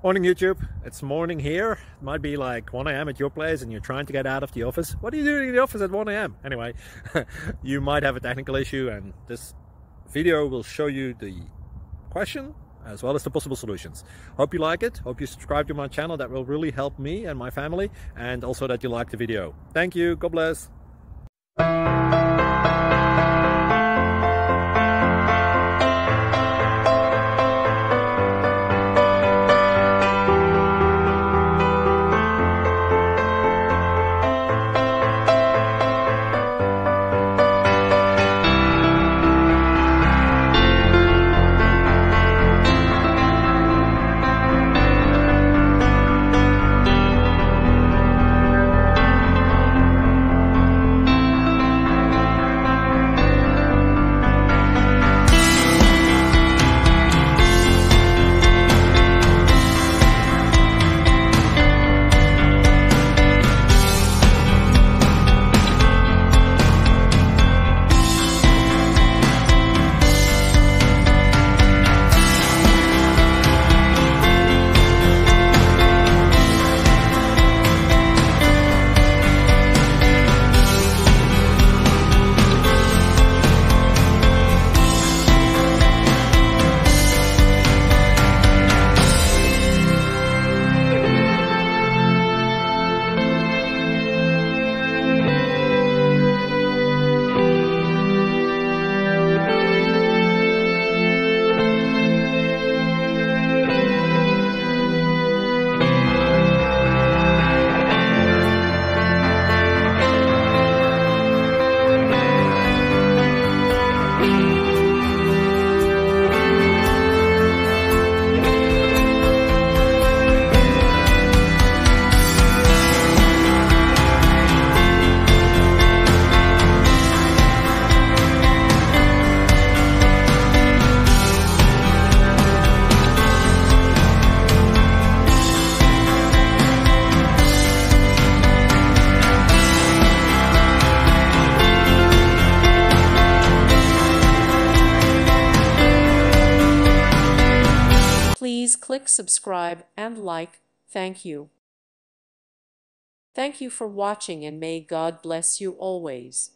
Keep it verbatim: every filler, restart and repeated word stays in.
Morning YouTube, it's morning here. It might be like one A M at your place and you're trying to get out of the office. What are you doing in the office at one A M? Anyway, you might have a technical issue and this video will show you the question as well as the possible solutions. Hope you like it, hope you subscribe to my channel. That will really help me and my family, and also that you like the video. Thank you, God bless. Please click subscribe and like. Thank you. Thank you for watching, and may God bless you always.